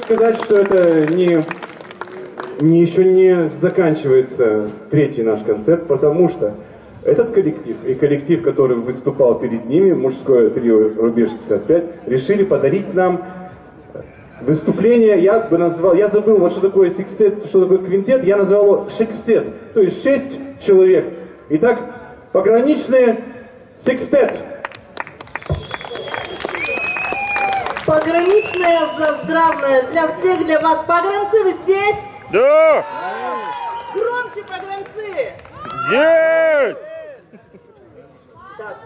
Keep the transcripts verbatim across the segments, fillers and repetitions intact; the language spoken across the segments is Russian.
сказать, что это не, не, еще не заканчивается третий наш концерт, потому что этот коллектив и коллектив, который выступал перед ними, мужское трио «Рубеж шестьдесят пять», решили подарить нам выступление. Я бы назвал, я забыл, вот что такое секстет, что такое квинтет, я назвал его шекстет, то есть шесть человек. Итак, пограничные секстет. Пограничная заздравная для всех, для вас. Погранцы, вы здесь? Да! Громче, погранцы! Есть! Так.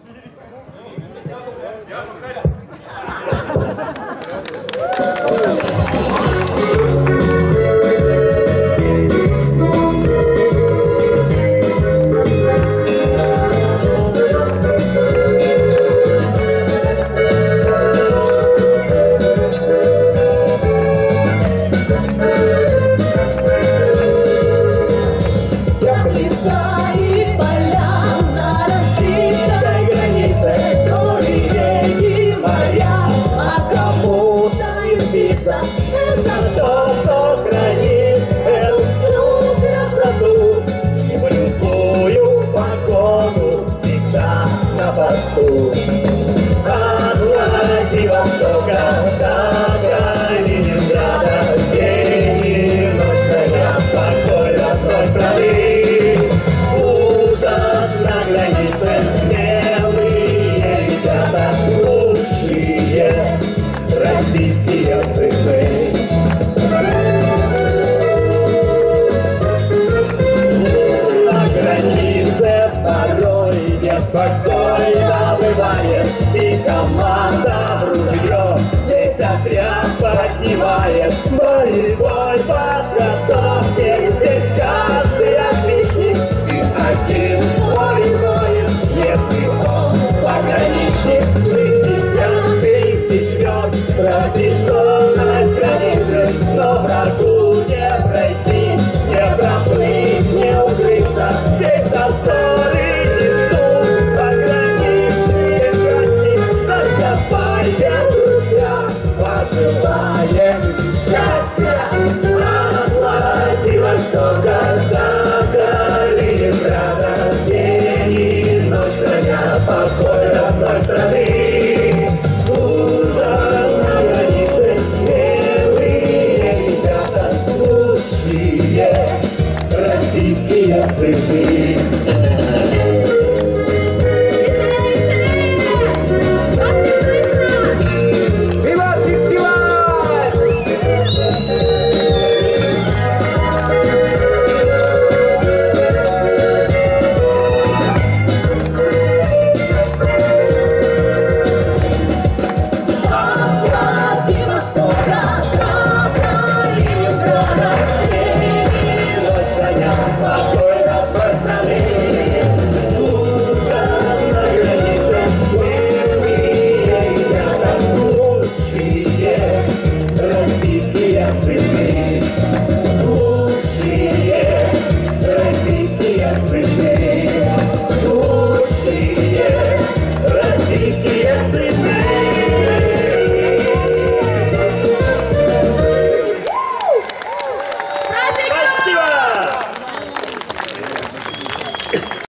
Спокойно бывает, и команда в ружье здесь отряд поднимает. Боевой подготовки здесь каждый отличник и один воин, если он пограничник. Шестьдесят тысяч лет протяженность границы, но врагу